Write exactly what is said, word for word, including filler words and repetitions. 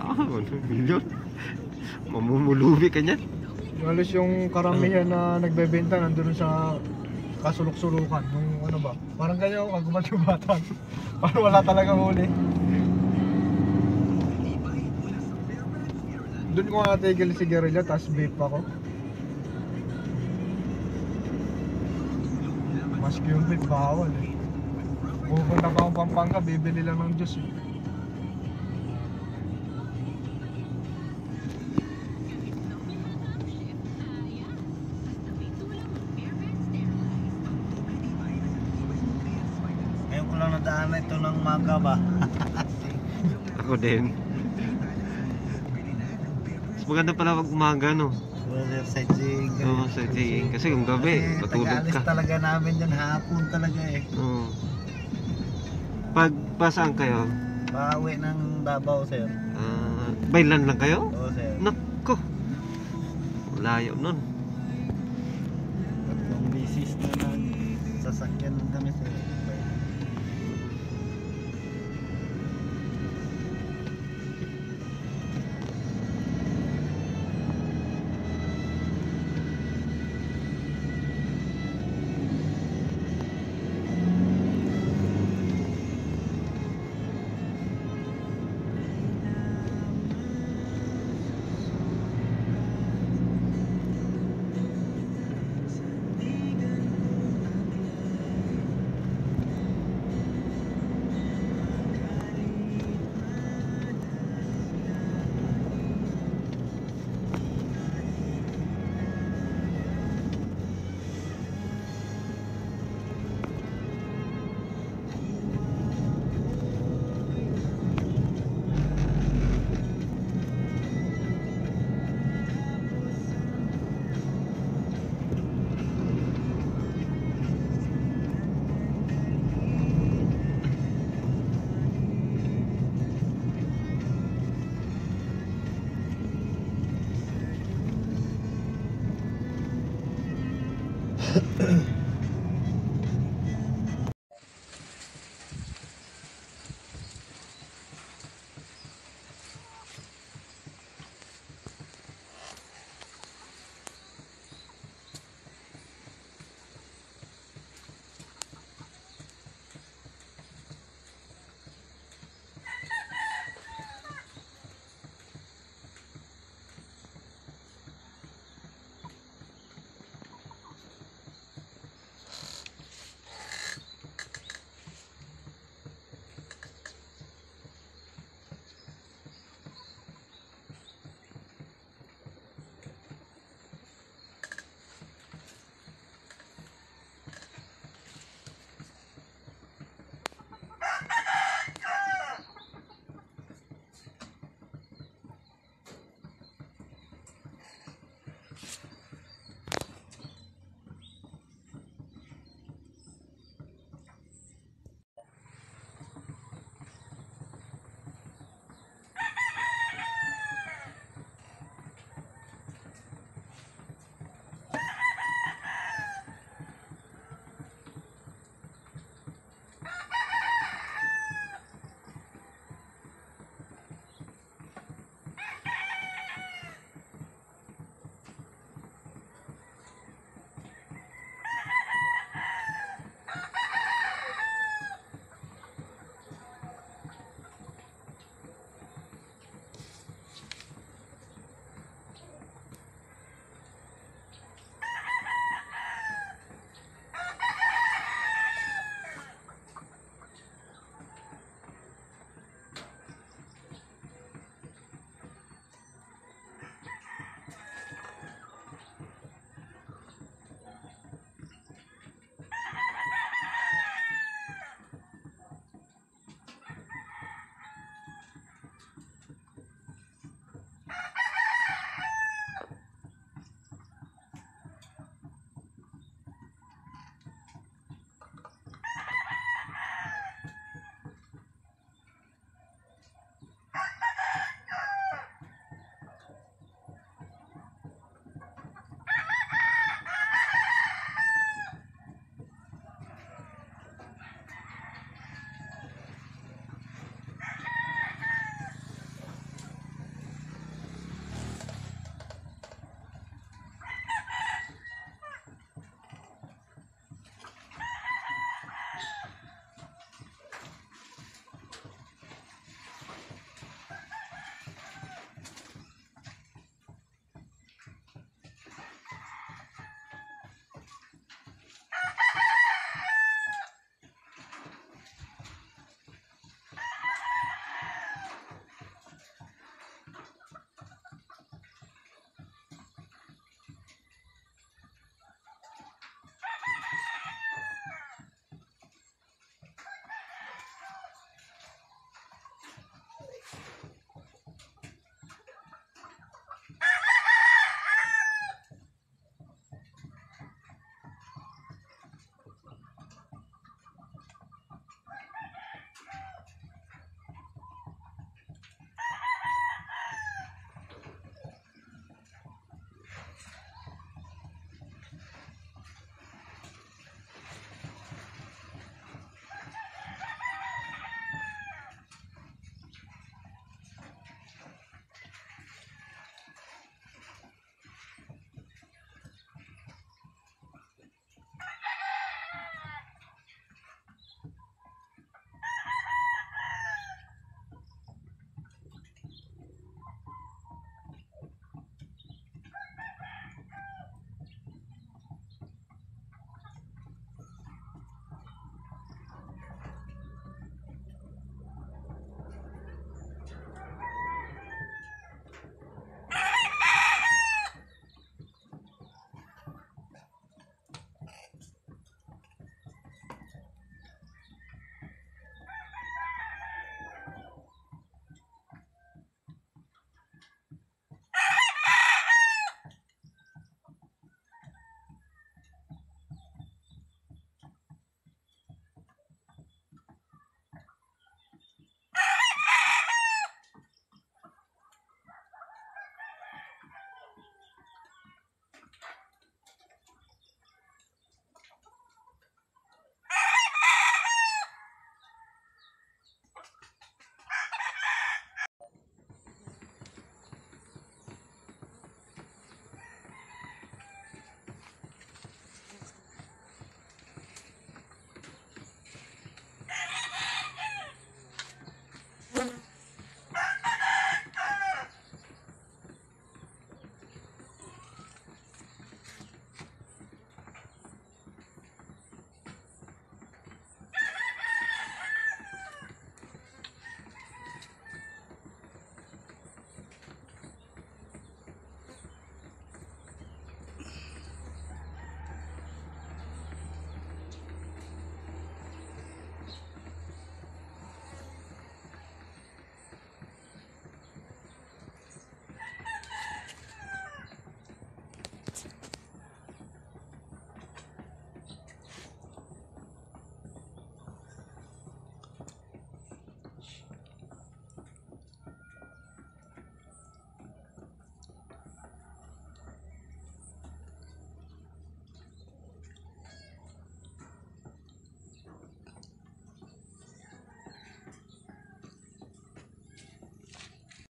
Ah, one million. Mamumulubi ka niyan. Halos yung karamihan na nagbebenta nandun sa kasulok-sulukan. Nung ano ba? Parang ganyan ako kagubat-gubatan. Parang wala talagang huli. Doon ko nga tigil si Guerrilla, tapos vape ako. Maski yung vape, bawal eh. Pupunta pa akong Pampanga, bibili lang ng juice eh. Ngayon ko lang nadaan na ito ng maga ba? Ako din. Mas maganda pala pag umaga, no? Brother, sightseeing. Oo, sightseeing. Kasi kung gabi, Kasi matulog taga-alis ka. talaga namin dyan, hapon talaga eh. Oo. Pag pasaan kayo? Pauwi ng Davao, sir. Ah, bailan lang kayo? Oo, sir. Nako. Layo nun. Tatlong bisis na nag sasakyan kami, sir.